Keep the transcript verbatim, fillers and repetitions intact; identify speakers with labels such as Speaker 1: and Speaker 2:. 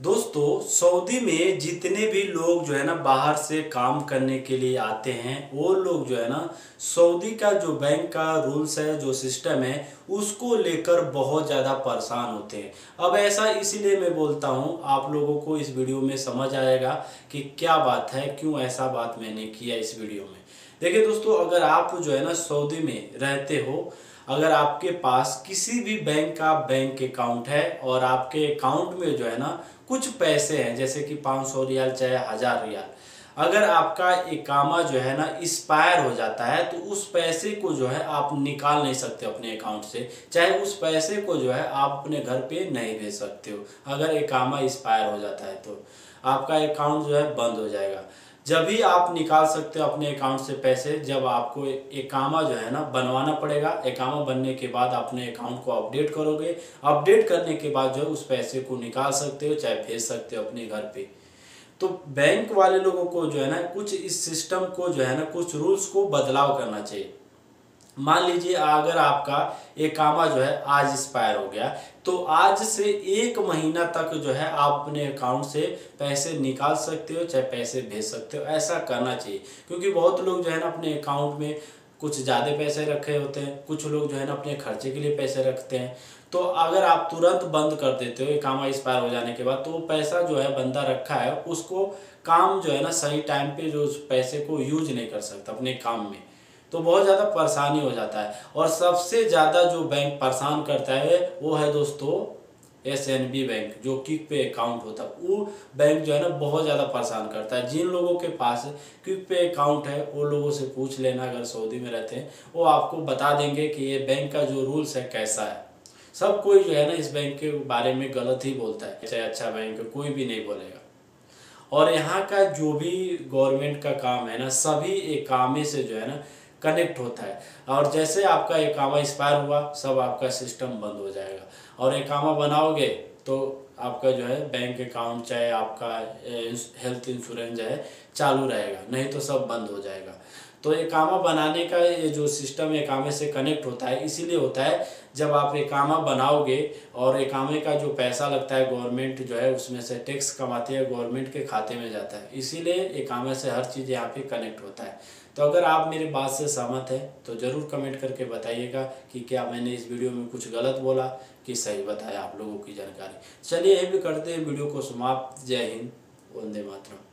Speaker 1: दोस्तों, सऊदी में जितने भी लोग जो है ना बाहर से काम करने के लिए आते हैं, वो लोग जो है ना सऊदी का जो बैंक का रूल्स है, जो सिस्टम है, उसको लेकर बहुत ज़्यादा परेशान होते हैं। अब ऐसा इसीलिए मैं बोलता हूँ, आप लोगों को इस वीडियो में समझ आएगा कि क्या बात है, क्यों ऐसा बात मैंने किया इस वीडियो में। देखिए दोस्तों, अगर आप जो है ना सऊदी में रहते हो, अगर आपके पास किसी भी बैंक का बैंक अकाउंट है और आपके अकाउंट में जो है ना कुछ पैसे हैं, जैसे कि पाँच सौ रियाल चाहे हज़ार रियाल, अगर आपका इकामा जो है ना एक्सपायर हो जाता है तो उस पैसे को जो है आप निकाल नहीं सकते अपने अकाउंट से, चाहे उस पैसे को जो है आप अपने घर पे नहीं भेज सकते हो। अगर इकामा एक्सपायर हो जाता है तो आपका अकाउंट जो है बंद हो जाएगा। जब भी आप निकाल सकते हो अपने अकाउंट से पैसे, जब आपको इकामा जो है ना बनवाना पड़ेगा। इकामा बनने के बाद अपने अकाउंट को अपडेट करोगे, अपडेट करने के बाद जो है उस पैसे को निकाल सकते हो, चाहे भेज सकते हो अपने घर पे। तो बैंक वाले लोगों को जो है ना कुछ इस सिस्टम को जो है ना कुछ रूल्स को बदलाव करना चाहिए। मान लीजिए अगर आपका इकामा जो है आज एक्सपायर हो गया, तो आज से एक महीना तक जो है आप अपने अकाउंट से पैसे निकाल सकते हो, चाहे पैसे भेज सकते हो। ऐसा करना चाहिए, क्योंकि बहुत लोग जो है ना अपने अकाउंट में कुछ ज़्यादा पैसे रखे होते हैं, कुछ लोग जो है ना अपने खर्चे के लिए पैसे रखते हैं। तो अगर आप तुरंत बंद कर देते हो इकामा एक्सपायर हो जाने के बाद, तो वो पैसा जो है बंदा रखा है उसको काम जो है ना सही टाइम पे जो उस पैसे को यूज नहीं कर सकता अपने काम में, तो बहुत ज़्यादा परेशानी हो जाता है। और सबसे ज़्यादा जो बैंक परेशान करता है वो है दोस्तों एस एन बी बैंक, जो क्विक पे अकाउंट होता है। वो बैंक जो है ना बहुत ज़्यादा परेशान करता है। जिन लोगों के पास क्विक पे अकाउंट है वो लोगों से पूछ लेना, अगर सऊदी में रहते हैं, वो आपको बता देंगे कि ये बैंक का जो रूल्स है कैसा है। सब कोई जो है ना इस बैंक के बारे में गलत ही बोलता है, चाहे अच्छा बैंक है कोई भी नहीं बोलेगा। और यहाँ का जो भी गवर्नमेंट का काम है ना, सभी इकामे से जो है ना कनेक्ट होता है। और जैसे आपका इकामा एक्सपायर हुआ, सब आपका सिस्टम बंद हो जाएगा। और इकामा बनाओगे तो आपका जो है बैंक अकाउंट चाहे आपका हेल्थ इंश्योरेंस जो है चालू रहेगा, नहीं तो सब बंद हो जाएगा। तो इकामा बनाने का ये जो सिस्टम इकामे से कनेक्ट होता है, इसीलिए होता है जब आप इकामा बनाओगे और इकामे का जो पैसा लगता है गवर्नमेंट जो है उसमें से टैक्स कमाती है, गवर्नमेंट के खाते में जाता है। इसीलिए इकामे से हर चीज़ यहाँ पे कनेक्ट होता है। तो अगर आप मेरी बात से सहमत हैं तो ज़रूर कमेंट करके बताइएगा कि क्या मैंने इस वीडियो में कुछ गलत बोला कि सही बताया आप लोगों की जानकारी। चलिए यही भी करते हैं वीडियो को समाप्त। जय हिंद, वंदे मातरम।